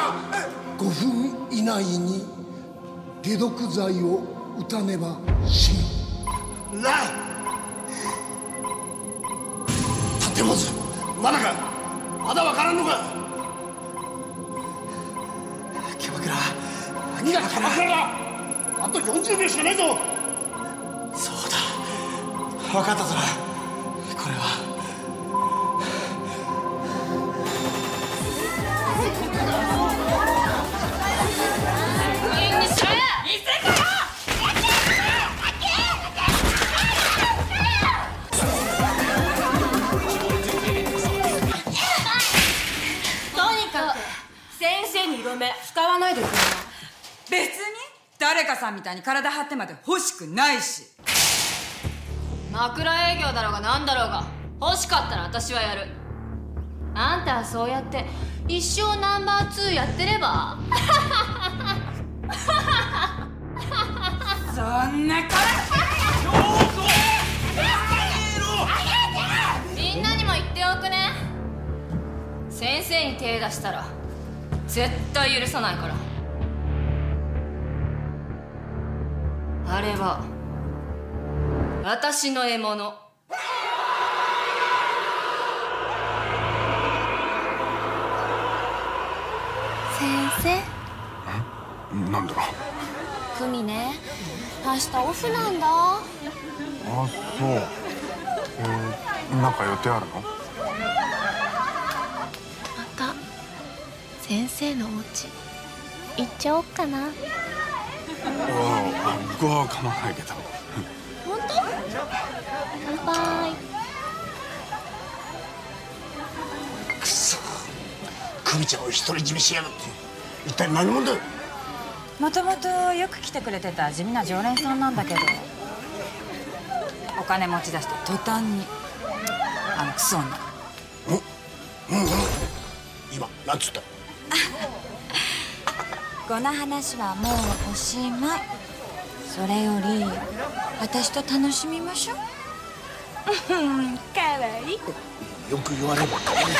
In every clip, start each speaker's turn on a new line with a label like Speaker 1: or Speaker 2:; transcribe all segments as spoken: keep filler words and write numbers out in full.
Speaker 1: ごふん以内に解毒剤を打たねば死ぬ。ライ立松、まだか、まだわからんのか。キャバクラ、何がキャバクラだ。あとよんじゅうびょうしかないぞ。そうだ、分かったぞ。これは
Speaker 2: 使わないでくれない。
Speaker 3: 別に誰かさんみたいに体張ってまで欲しくないし。
Speaker 2: 枕営業だろうが何だろうが欲しかったら私はやる。あんたはそうやって一生ナンバーツーやってれば
Speaker 3: そんなから
Speaker 2: みんなにも言っておくね。先生に手出したら絶対許さないから。あれは私の獲物。
Speaker 4: 先生。
Speaker 1: え、なんだ。
Speaker 4: 久美ね、明日オフなんだ。
Speaker 1: あ、そう。えー、なんか予定あるの？
Speaker 4: また先生のお家行っちゃおっかな。
Speaker 1: ああ、僕は構わないけど。
Speaker 4: 本当？乾杯。
Speaker 1: くそ、久美ちゃんを独り占めしやがって。一体何者だ。
Speaker 3: もともとよく来てくれてた地味な常連さんなんだけど、お金持ち出した途端にあのクソ女。
Speaker 1: うんうんうん。今なんつった。
Speaker 3: この話はもうおしまい。それより私と楽しみましょう。かわいい。
Speaker 1: よく言われる。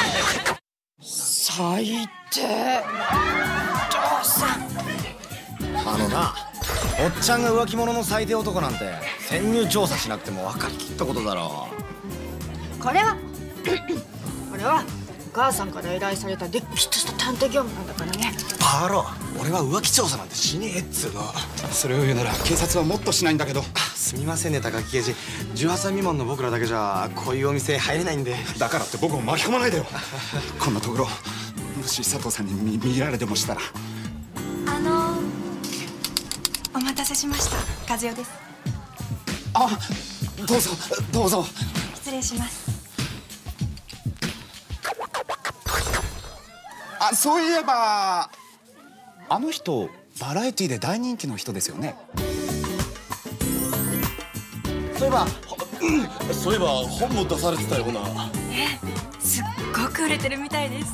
Speaker 3: 最低。父さん。
Speaker 5: あのな、おっちゃんが浮気者の最低男なんて潜入調査しなくても分かりきったことだろ
Speaker 6: う。これはこれはお母さんから依頼されたでっきとした探偵業務なんだからね。
Speaker 5: バロ、俺は浮気調査なんてしねえっつうの。
Speaker 7: それを言うなら警察はもっとしないんだけど。
Speaker 5: すみませんね、高木刑事。じゅうはっさい未満の僕らだけじゃこういうお店入れないんで。
Speaker 7: だからって僕を巻き込まないでよ。こんなところもし佐藤さんに見見られてもしたら。
Speaker 8: あのお待たせしました。和代です。
Speaker 7: あ、どうぞどうぞ。
Speaker 8: 失礼します。
Speaker 7: あ、そういえばあの人バラエティで大人気の人ですよね。
Speaker 5: そういえば、うん、そういえば本も出されてたような。
Speaker 8: ええ、すっごく売れてるみたいです。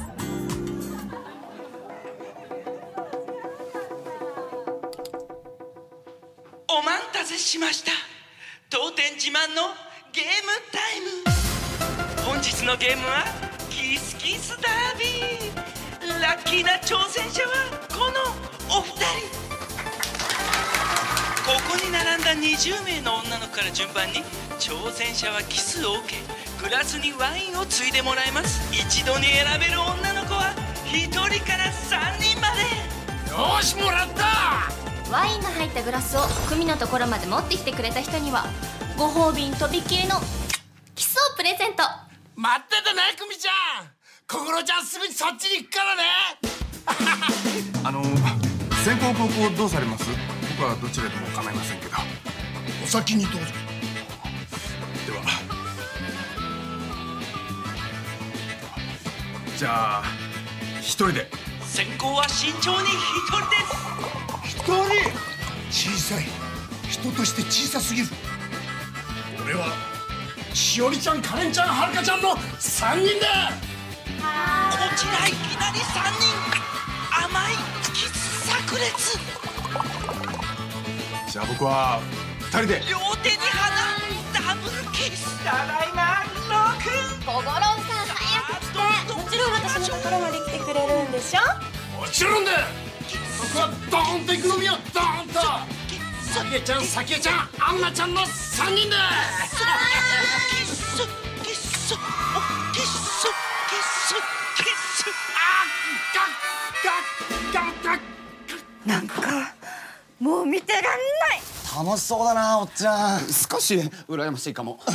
Speaker 9: お待たせしました。当店自慢のゲームタイム。本日のゲームはキスキスダービー。ラッキーな挑戦者はこのお二人。ここに並んだにじゅうめいの女の子から順番に挑戦者はキスを受け、グラスにワインをついでもらいます。一度に選べる女の子はひとりからさんにんまで。
Speaker 1: よし、もらった。
Speaker 2: ワインの入ったグラスを久美のところまで持ってきてくれた人にはご褒美にとびきりのキスをプレゼント。
Speaker 1: 待っててね、久美ちゃん。心ちゃんすぐにそっちに行くからね。
Speaker 10: あの先攻後攻どうされます？僕はどちらでも構いませんけど。
Speaker 1: お先にどうぞ。
Speaker 10: ではじゃあ一人で。
Speaker 9: 先行は慎重に一人です。
Speaker 1: 一人？小さい。人として小さすぎる。俺はしおりちゃん、かれんちゃん、はるかちゃんのさんにんだ。
Speaker 9: こちらいきなりさんにん。甘いキス炸裂。
Speaker 10: じゃあ僕はふたりで。
Speaker 9: 両手に花、ダブルキス。ただいま、ロー君。
Speaker 4: 小五郎さん早く来て。もちろん私のところまで来てくれるんでしょ。
Speaker 1: おちろんだ。僕はドーンと行くのみよ。ドーンとさきえちゃん、さきえちゃん、アンナちゃんのさんにんだ。
Speaker 9: キスキスキスキスキス
Speaker 1: ガッガッガッガッ。
Speaker 6: なんかもう見てらんない。
Speaker 5: 楽しそうだな、おっちゃん。
Speaker 7: 少し羨ましいかも。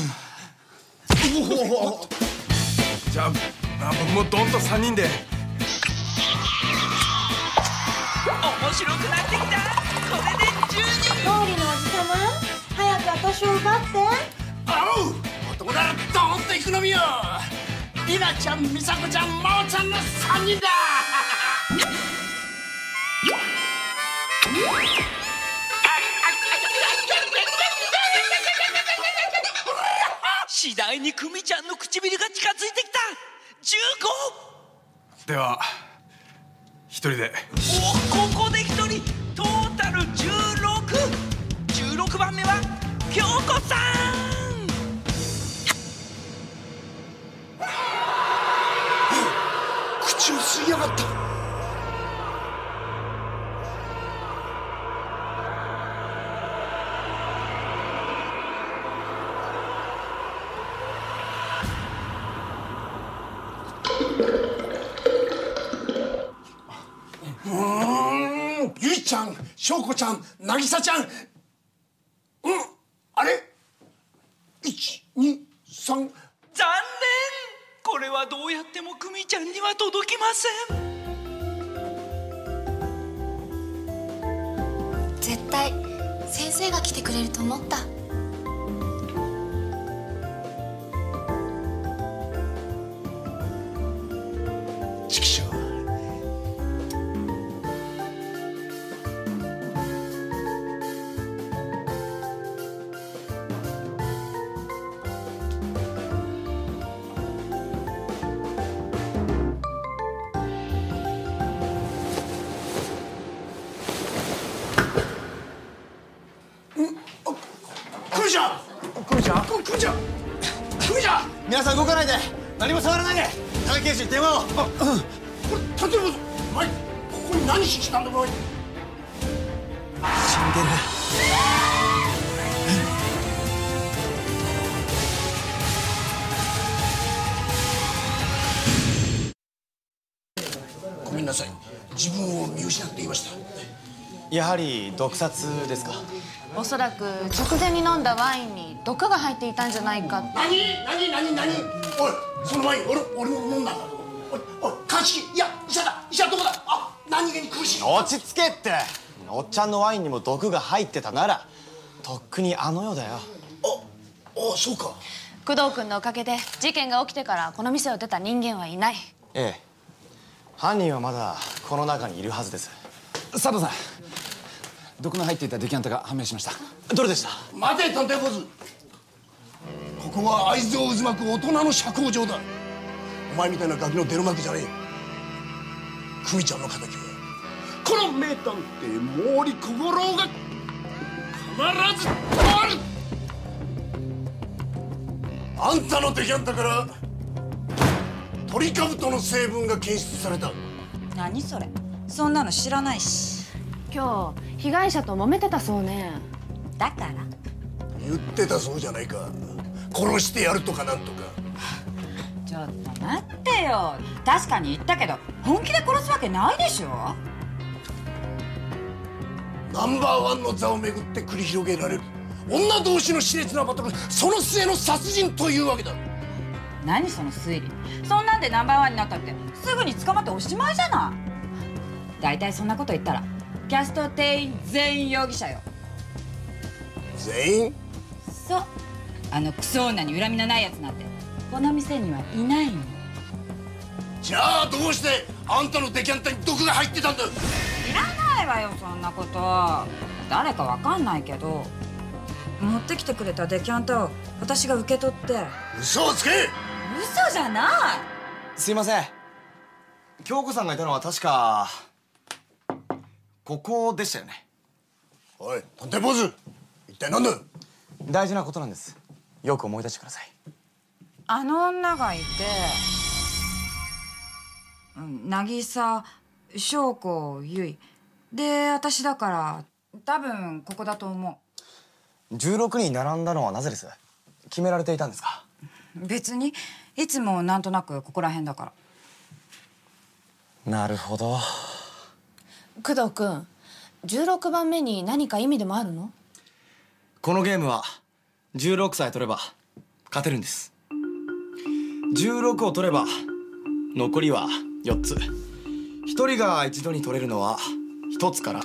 Speaker 10: じゃあ僕もドンとさんにんで。
Speaker 9: 面白くなってきた。これでじゅうにん。
Speaker 6: 毛利のおじさま、早く私を奪って。
Speaker 1: おう、男ならドーンと行くのみよ。りなちゃん、みさこちゃん、まおちゃんのさんにんだ。
Speaker 9: 次第に久美ちゃんの唇が近づいてきた。じゅうご。
Speaker 10: では一人で。
Speaker 9: お、ここで一人。トータルじゅうろく。じゅうろくばんめは京子さん。
Speaker 1: 口を吸いやがった。ゆいちゃん、しょうこちゃん、なぎさちゃん。うん、あれいち、に、さん。
Speaker 9: 残念。これはどうやっても久美ちゃんには届きません。
Speaker 8: 絶対先生が来てくれると思った。
Speaker 1: ちくしょう。久美ちゃん、久美ちゃん、久美ちゃん、久美ちゃん。
Speaker 5: 皆さん動かないで、何も触らないで。高木刑事に電話を。あ、うん。
Speaker 1: これ立てるぞ。お前ここに何しに来たんだお前。
Speaker 5: 死んでる。
Speaker 1: ごめんなさい、自分を見失っていました。
Speaker 5: やはり毒殺ですか。
Speaker 2: おそらく直前に飲んだワインに毒が入っていたんじゃないか。
Speaker 1: 何何何何。おい、そのワイン俺俺も飲んだんだぞ。おいおい、鑑識。いや、医者だ、医者どこだ。あ、何気に苦しい。
Speaker 5: 落ち着けって。おっちゃんのワインにも毒が入ってたならとっくにあの世だよ。
Speaker 1: ああ、そうか。
Speaker 2: 工藤君のおかげで事件が起きてからこの店を出た人間はいない。
Speaker 5: ええ、犯人はまだこの中にいるはずです。
Speaker 7: 佐藤さん、毒の入っていたデキャンタが判明しました。
Speaker 5: どれでした？
Speaker 1: 待て探偵坊主。ここは会津を渦巻く大人の社交場だ。お前みたいなガキの出る幕じゃねえ。久美ちゃんの敵はこの名探偵毛利小五郎が必ず止まる。あんたのデキャンタからトリカブトの成分が検出された。
Speaker 3: 何それ、そんなの知らないし。
Speaker 2: 今日被害者と揉めてたそうね。
Speaker 3: だから
Speaker 1: 言ってたそうじゃないか。殺してやるとかなんとか。
Speaker 3: ちょっと待ってよ、確かに言ったけど本気で殺すわけないでしょ。
Speaker 1: ナンバーワンの座をめぐって繰り広げられる女同士の熾烈なバトル、その末の殺人というわけだ。
Speaker 3: 何その推理。そんなんでナンバーワンになったってすぐに捕まっておしまいじゃない。大体そんなこと言ったらキャスト店員全員容疑者よ。
Speaker 1: 全員？
Speaker 3: そう、あのクソ女に恨みのないやつなんてこの店にはいないの。
Speaker 1: じゃあどうしてあんたのデキャンタに毒が入ってたんだ。
Speaker 3: いらないわよそんなこと。誰かわかんないけど持ってきてくれたデキャンタを私が受け取って。
Speaker 1: 嘘をつけ。
Speaker 3: 嘘じゃない。
Speaker 5: すいません、京子さんがいたのは確かここでしたよね。
Speaker 1: おい探偵坊主、一体何だ。
Speaker 5: 大事なことなんです。よく思い出してください。
Speaker 3: あの女がいて、渚翔子、ゆいで私だから多分ここだと思
Speaker 5: う。じゅうろくに並んだのはなぜです？決められていたんですか？
Speaker 3: 別にいつもなんとなくここら辺だから。
Speaker 5: なるほど。
Speaker 11: 工藤君、じゅうろくばんめに何か意味でもあるの？
Speaker 5: このゲームはじゅうろくさえ取れば勝てるんです。じゅうろくを取れば残りはよっつ。ひとりが一度に取れるのはひとつから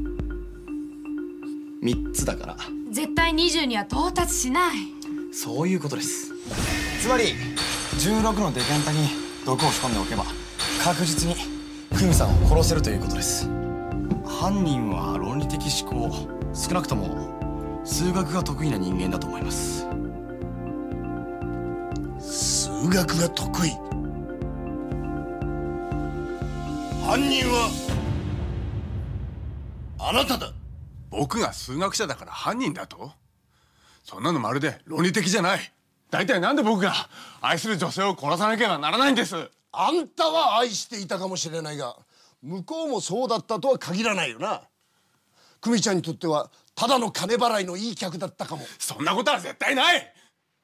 Speaker 5: みっつだから。
Speaker 11: 絶対にじゅうには到達しない。
Speaker 5: そういうことです。つまりじゅうろくのデカンタに毒を仕込んでおけば確実に久美さんを殺せるということです。犯人は論理的思考、少なくとも数学が得意な人間だと思います。
Speaker 1: 数学が得意？犯人はあなただ。
Speaker 10: 僕が数学者だから犯人だと？そんなのまるで論理的じゃない。大体なんで僕が愛する女性を殺さなければならないんです？
Speaker 1: あんたは愛していたかもしれないが向こうもそうだったとは限らないよな。久美ちゃんにとってはただの金払いのいい客だったかも。
Speaker 10: そんなことは絶対ない。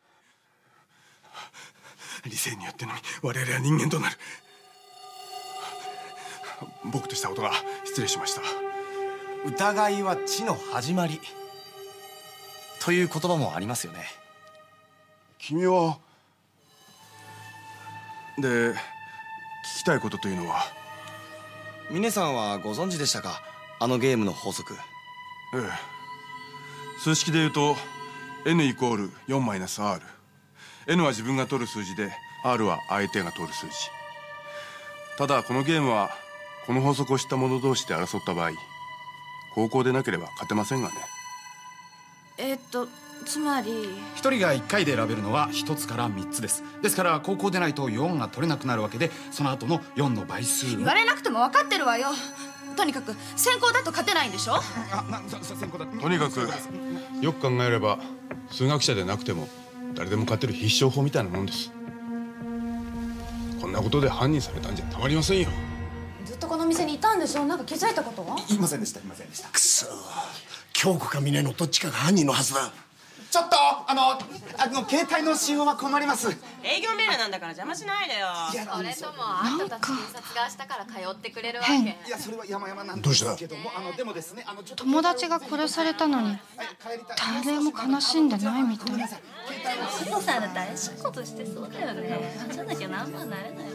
Speaker 10: 理性によってのみ我々は人間となる。僕としたことが失礼しました。
Speaker 5: 疑いは知の始まりという言葉もありますよね。
Speaker 10: 君はで聞きたいことというのは？
Speaker 5: 峰さんはご存知でしたか？あのゲームの法則。
Speaker 10: ええ、数式で言うと エヌ イコールよんマイナスアール。 エヌ は自分が取る数字で アール は相手が取る数字。ただこのゲームはこの法則を知った者同士で争った場合高校でなければ勝てませんがね。
Speaker 11: えっとつまり
Speaker 12: ひとりがいっかいで選べるのはひとつからみっつです。ですから高校でないとよんが取れなくなるわけで、その後のよんの倍数。
Speaker 11: 言われなくても分かってるわよ。とにかく先行だと勝てないんでしょ？
Speaker 12: あ、な、そそ先行だ。
Speaker 10: とにかくよく考えれば数学者でなくても誰でも勝てる必勝法みたいなもんです。こんなことで犯人されたんじゃたまりませんよ。
Speaker 11: ずっとこの店にいたんでしょ？なんか気づいたことは？
Speaker 12: いませんでした、いませんでした。
Speaker 1: くそ、京子か峰のどっちかが犯人のはずだ。
Speaker 12: ちょっとあのあの携帯の使用は困ります。
Speaker 13: 営業命令なんだから邪魔しないでよ。
Speaker 2: それともあんたたち警察が明日から通ってくれるわけ？
Speaker 12: いやそれは山々なんですけども、あのでもですね、あのちょっと
Speaker 6: 友達が殺されたのに誰も悲しんでないみたい。
Speaker 2: お父さんだって怪しいことしてそうだよね。じゃなきゃ何もなれないよ。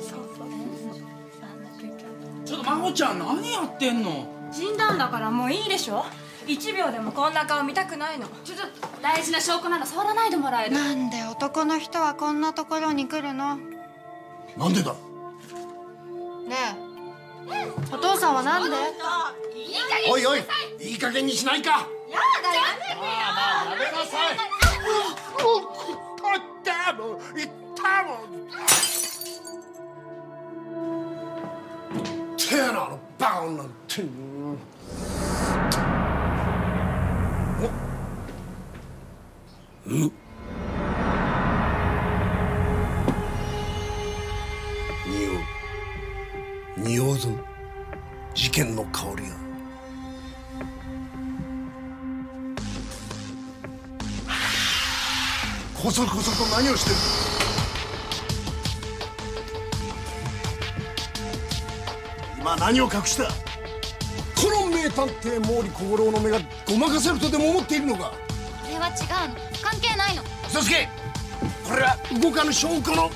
Speaker 14: ちょっと真帆ちゃん何やってんの？
Speaker 6: 死んだんだからもういいでしょ。一秒でもこんな顔見たくないの。
Speaker 11: ちょっと大事な証拠なら触らないでもらえる？
Speaker 6: なんで男の人はこんなところに来るの？
Speaker 1: なんでだ？
Speaker 6: ねえ、お父さんはなんで？
Speaker 1: おいおい、いい加減にしないか。
Speaker 11: やだ、やめてよ。
Speaker 1: まあまあやめなさい。おったもん、言ったもん。てやな、あのバカ女なんて。お、うん。匂う。匂うぞ。事件の香りが。こそこそと何をしてる？今何を隠した？この名探偵毛利小五郎の目がごまかせるとでも思っているのか？
Speaker 2: これは違うの、関係ないの。
Speaker 1: 嘘つけ！これは動かぬ証拠の。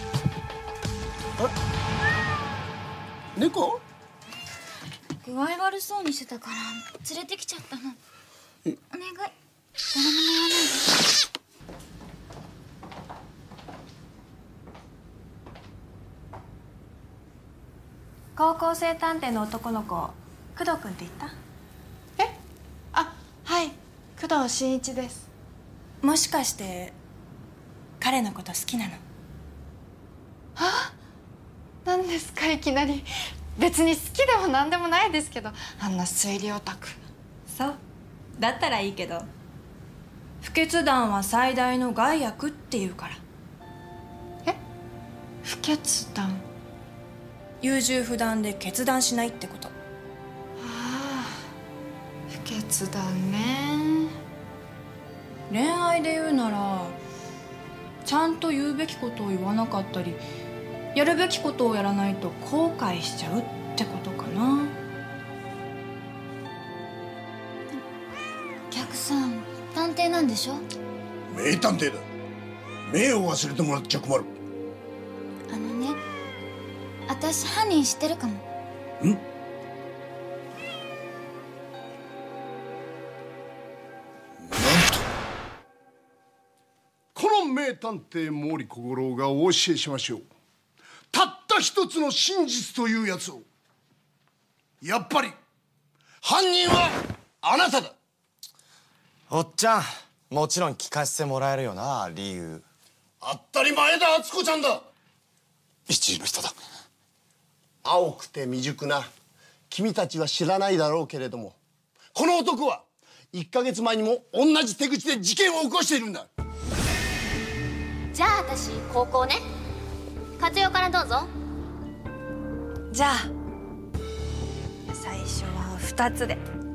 Speaker 1: 猫？
Speaker 2: 具合悪そうにしてたから連れてきちゃったの。お願い、誰も言わないで。
Speaker 8: 高校生探偵の男の子、工藤君って言った？
Speaker 6: え？あ、はい、工藤新一です。
Speaker 8: もしかして彼のこと好きなの？
Speaker 6: あ、なんですかいきなり。別に好きでもなんでもないですけど、あんな推理オタク。
Speaker 8: そう、だったらいいけど、不決断は最大の害悪っていうから。
Speaker 6: え？不決断？
Speaker 8: 優柔不断で決断しないってこと。
Speaker 6: 決断ね。
Speaker 8: 恋愛で言うならちゃんと言うべきことを言わなかったりやるべきことをやらないと後悔しちゃうってことかな。
Speaker 15: お客さん探偵なんでしょ？
Speaker 1: 名探偵だ。名を忘れてもらっちゃ困る。
Speaker 15: あのね、私犯人知ってるかも。
Speaker 1: ん？この名探偵毛利小五郎がお教えしましょう。たった一つの真実というやつを。やっぱり犯人はあなただ。
Speaker 5: おっちゃん、もちろん聞かせてもらえるよな、理由。
Speaker 1: 当たり前だ、敦子ちゃんだ。
Speaker 7: 一位の人だ。
Speaker 1: 青くて未熟な君たちは知らないだろうけれども、この男はいっかげつまえにも同じ手口で事件を起こしているんだ。
Speaker 15: じゃあ私高校ね。活用からどうぞ。
Speaker 8: じゃあ最初はふたつで。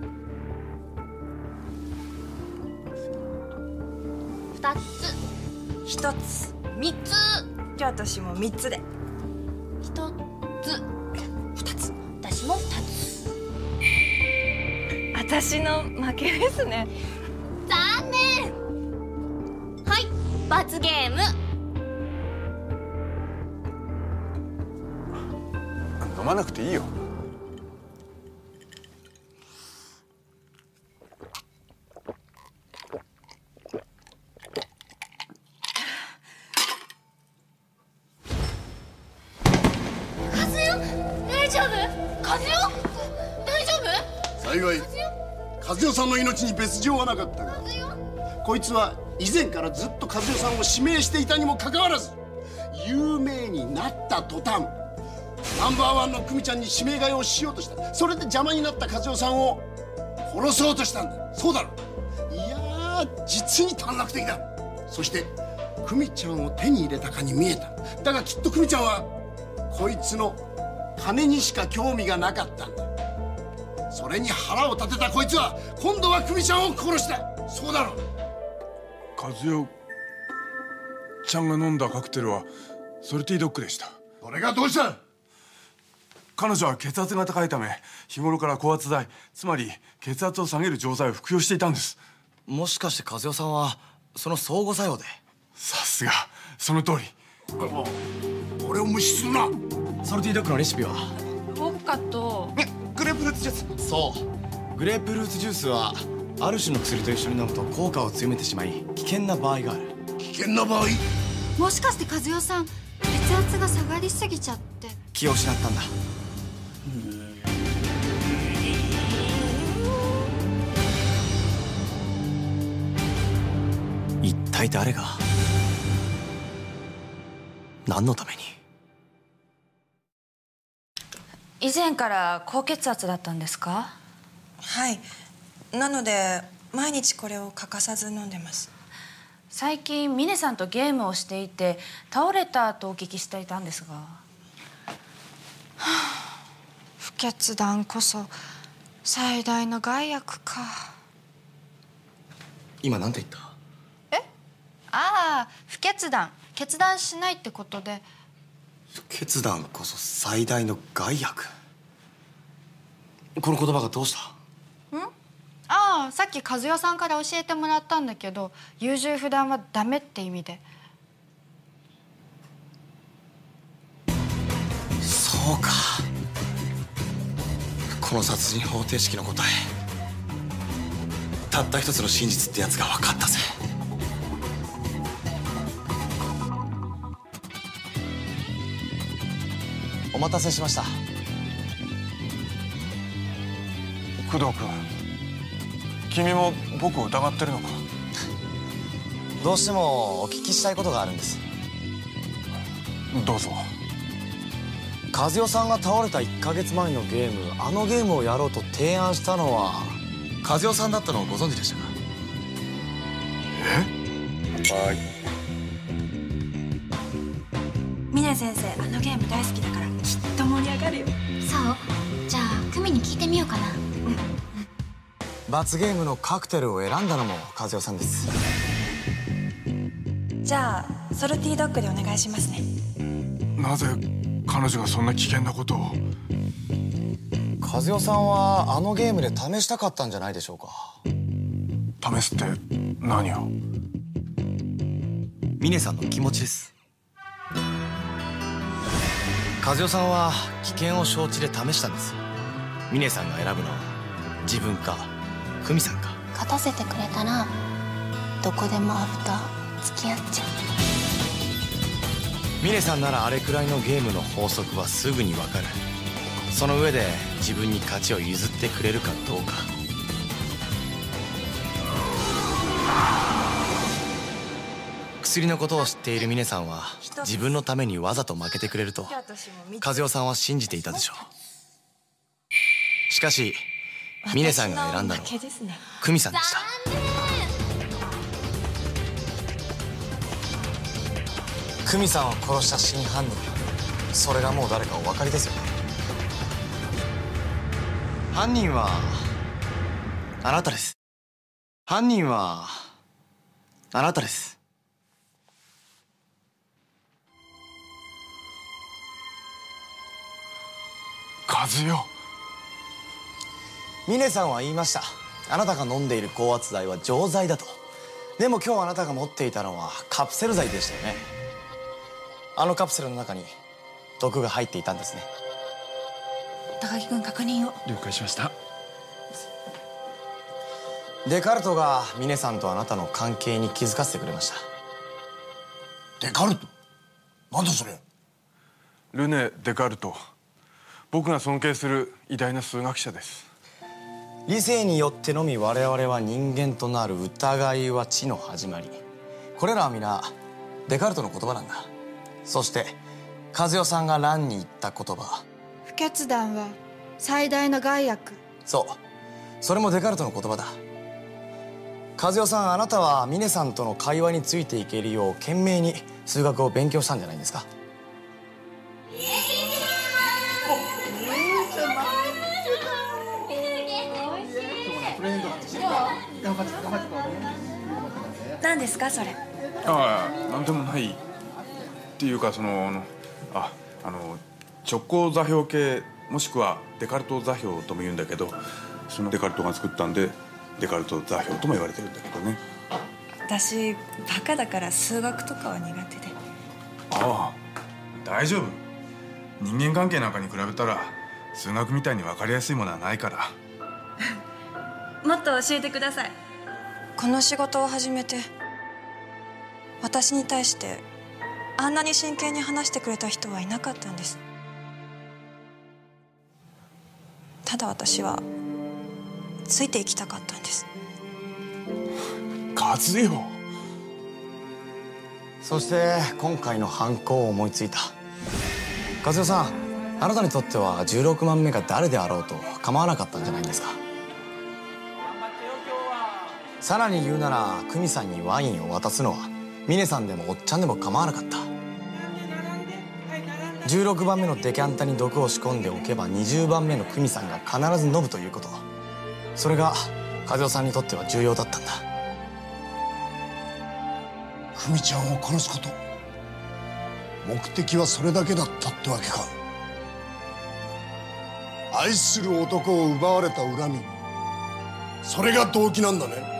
Speaker 15: ふたつ。
Speaker 8: ひとつ。
Speaker 15: みっつ。
Speaker 8: じゃあ私もみっつで。
Speaker 15: ひとつ。ふたつ。私もふたつ。
Speaker 8: 私の負けですね。
Speaker 15: 残念。はい、罰ゲーム。
Speaker 10: 飲まなくていいよ。
Speaker 15: 和代、大丈夫？和代、大丈夫？
Speaker 1: 幸い和代さんの命に別状はなかったが、こいつは以前からずっと和代さんを指名していたにもかかわらず、有名になった途端ナンバーワンの久美ちゃんに指名替えをしようとした。それで邪魔になった和代さんを殺そうとしたんだ。そうだろ。いやー、実に短絡的だ。そして久美ちゃんを手に入れたかに見えた。だがきっと久美ちゃんはこいつの金にしか興味がなかったんだ。それに腹を立てたこいつは今度は久美ちゃんを殺した。そうだろ。
Speaker 10: 和代ちゃんが飲んだカクテルはソルティドッグでした。
Speaker 1: それがどうした？
Speaker 10: 彼女は血圧が高いため日頃から高圧剤、つまり血圧を下げる錠剤を服用していたんです。
Speaker 5: もしかして和代さんはその相互作用で？
Speaker 10: さすが、その通り。
Speaker 1: 俺を無視するな。
Speaker 5: ソルティドッグのレシピは
Speaker 8: ウォッカと
Speaker 5: グレープフルーツジュース。そう、グレープフルーツジュースはある種の薬と一緒に飲むと効果を強めてしまい危険な場合がある。
Speaker 1: 危険な場合？
Speaker 6: もしかして和代さん、血圧が下がりすぎちゃって
Speaker 5: 気を失ったんだ。一体誰が何のために？
Speaker 3: 以前から高血圧だったんですか？
Speaker 8: はい、なので毎日これを欠かさず飲んでます。
Speaker 3: 最近峰さんとゲームをしていて倒れたとお聞きしていたんですが。は
Speaker 6: あ、不決断こそ最大の害悪か。
Speaker 5: 今なんて言った？
Speaker 6: え？ああ、不決断、決断しないってことで。
Speaker 5: 不決断こそ最大の害悪。この言葉がどうした？
Speaker 6: ん？ああ、さっき和代さんから教えてもらったんだけど、優柔不断はダメって意味で。
Speaker 5: そうか。この殺人方程式の答え、たった一つの真実ってやつが分かったぜ。お待たせしました。
Speaker 10: 工藤君、君も僕を疑ってるのか？
Speaker 5: どうしてもお聞きしたいことがあるんです。
Speaker 10: どうぞ。
Speaker 5: 和代さんが倒れたいっかげつまえのゲーム、あのゲームをやろうと提案したのは和代さんだったのをご存知でしたか？
Speaker 10: え？はい。
Speaker 8: 峰先生、あのゲーム大好きだからきっと盛り上がるよ。
Speaker 15: そう？じゃあ久美に聞いてみようかな。
Speaker 5: 場罰ゲームのカクテルを選んだのも和代さんです。
Speaker 8: じゃあソルティードッグでお願いしますね。
Speaker 10: なぜ彼女がそんな危険なことを。
Speaker 5: 和代さんはあのゲームで試したかったんじゃないでしょうか。
Speaker 10: 試すって何を？
Speaker 5: 峰さんの気持ちです。和代さんは危険を承知で試したんです。峰さんが選ぶのは自分か久美さんか。
Speaker 4: 勝たせてくれたらどこでもアフター付き合っちゃう。
Speaker 5: 峰さんならあれくらいのゲームの法則はすぐに分かる。その上で自分に勝ちを譲ってくれるかどうか。薬のことを知っている峰さんは自分のためにわざと負けてくれると和代さんは信じていたでしょう。しかし峰さんが選んだのは久美さんでした。久美さんを殺した真犯人、それがもう誰かお分かりですよね。犯人はあなたです。犯人はあなたです。
Speaker 10: 和代。
Speaker 5: 峰さんは言いました。あなたが飲んでいる高圧剤は錠剤だと。でも今日あなたが持っていたのはカプセル剤でしたよね。あのカプセルの中に毒が入っていたんですね。
Speaker 8: 高木君、確認を。
Speaker 12: 了解しました。
Speaker 5: デカルトが峰さんとあなたの関係に気づかせてくれました。
Speaker 1: デカルト？なんだそれ？
Speaker 10: ルネ・デカルト。僕が尊敬する偉大な数学者です。
Speaker 5: 理性によってのみ我々は人間となる。疑いは知の始まり。これらは皆デカルトの言葉なんだ。そして和代さんが蘭に言った言葉、
Speaker 6: 不決断は最大の害悪。
Speaker 5: そう、それもデカルトの言葉だ。和代さん、あなたは峰さんとの会話についていけるよう懸命に数学を勉強したんじゃないんですか？
Speaker 8: 何ですかそれ？
Speaker 10: ああ、なんでもないっていうか、そのあのああの直行座標系、もしくはデカルト座標とも言うんだけど、そのデカルトが作ったんでデカルト座標とも言われてるんだけどね。
Speaker 8: 私バカだから数学とかは苦手で。
Speaker 10: ああ、大丈夫。人間関係なんかに比べたら数学みたいに分かりやすいものはないから。
Speaker 8: もっと教えてください。この仕事を始めて私に対してあんなに真剣に話してくれた人はいなかったんです。ただ私はついていきたかったんです。
Speaker 10: 和代。
Speaker 5: そして今回の犯行を思いついた。和代さん、あなたにとってはじゅうろくまんめが誰であろうと構わなかったんじゃないんですか？さらに言うなら久美さんにワインを渡すのは峰さんでもおっちゃんでも構わなかった。じゅうろくばんめのデキャンタに毒を仕込んでおけばにじゅうばんめの久美さんが必ず飲むということ、それが和代さんにとっては重要だったんだ。
Speaker 1: 久美ちゃんを殺すこと、目的はそれだけだったってわけか。愛する男を奪われた恨み、それが動機なんだね。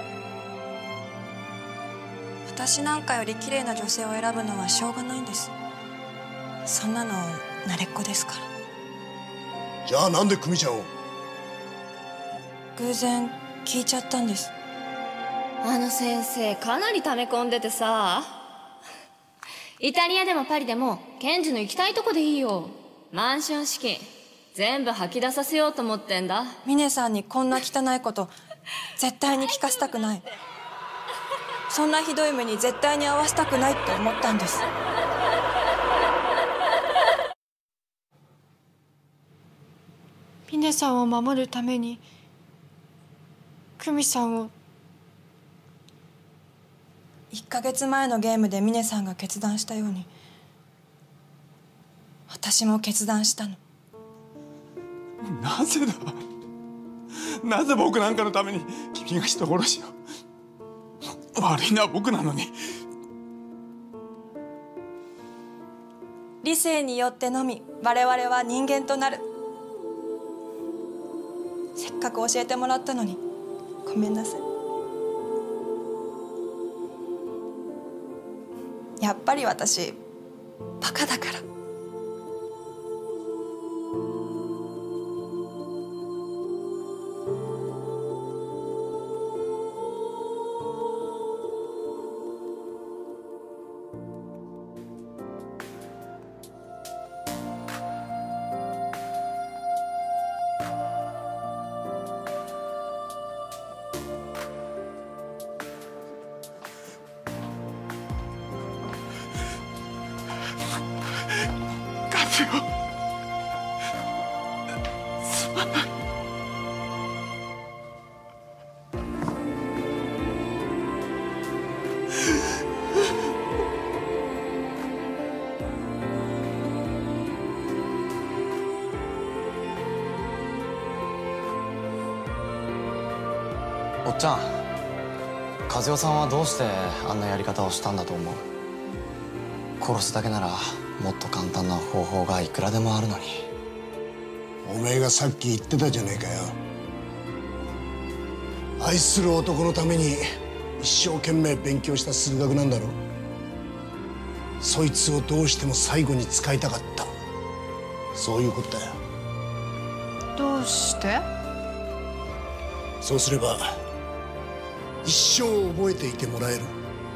Speaker 8: 私なんかより綺麗な女性を選ぶのはしょうがないんです。そんなの慣れっこですから。
Speaker 1: じゃあなんで久美ちゃんを？
Speaker 8: 偶然聞いちゃったんです。
Speaker 2: あの先生かなり溜め込んでてさ。イタリアでもパリでもケンジの行きたいとこでいいよ。マンション資金全部吐き出させようと思ってんだ。
Speaker 8: 峰さんにこんな汚いこと絶対に聞かせたくない。そんなひどい目に絶対に遭わせたくないって思ったんです。峰さんを守るために久美さんを。いっかげつまえのゲームで峰さんが決断したように私も決断したの。
Speaker 10: なぜだ
Speaker 12: なぜ僕なんかのために君が人殺しを。悪いのは僕なのに。
Speaker 8: 理性によってのみ我々は人間となる。せっかく教えてもらったのにごめんなさい。やっぱり私バカだから。
Speaker 12: すまない。
Speaker 5: おっちゃん、和代さんはどうしてあんなやり方をしたんだと思う？殺すだけならもっと簡単な方法がいくらでもあるのに。
Speaker 1: おめえがさっき言ってたじゃねえかよ。愛する男のために一生懸命勉強した数学なんだろ。そいつをどうしても最後に使いたかった、そういうことだよ。
Speaker 6: どうして？
Speaker 1: そうすれば一生覚えていてもらえる。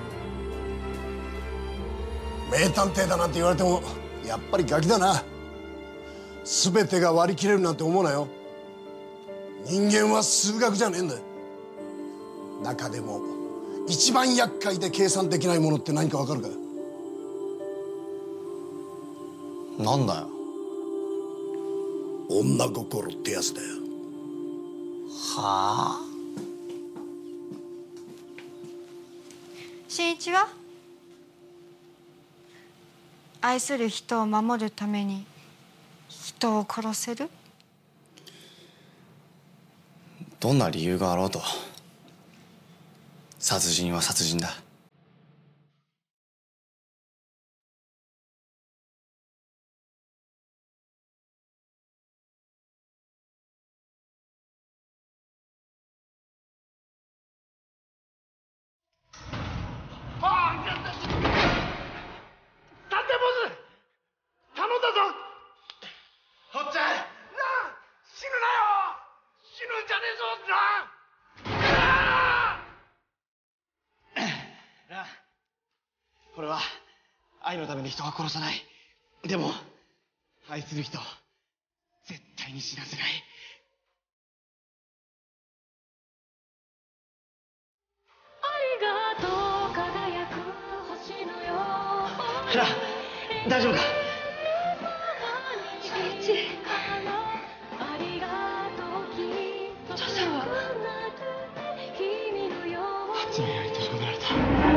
Speaker 1: 名探偵だなんて言われてもやっぱりガキだな。全てが割り切れるなんて思うなよ。人間は数学じゃねえんだよ。中でも一番厄介で計算できないものって何かわかるか？
Speaker 5: なんだよ。
Speaker 1: 女心ってやつだよ。
Speaker 5: はあ？
Speaker 6: 新一は愛する人を守るために人を殺せる？
Speaker 5: どんな理由があろうと殺人は殺人だ。 これは愛のために人は殺さない。でも愛する人絶対に死なせない。
Speaker 15: ありがとう輝く星のよう。
Speaker 5: ラ、大丈夫か？
Speaker 15: 新一、お父さんは？
Speaker 5: 八兵衛に閉じ込められた。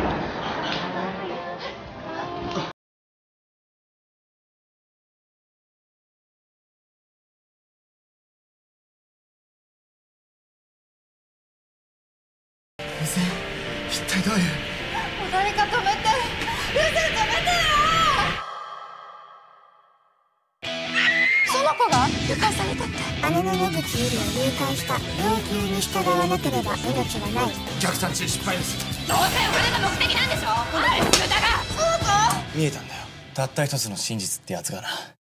Speaker 1: 一体どういう？
Speaker 6: もう誰か止めて、ルーセン止めてよ。その子が誘拐されたって。
Speaker 16: 姉の野口ゆりを誘拐した。要求に従わなければ命はない。
Speaker 12: 逆探知失敗です。
Speaker 15: どうせお金が目的なんでしょ。お前だがそうか？
Speaker 5: 見えたんだよ、たった一つの真実ってやつがな。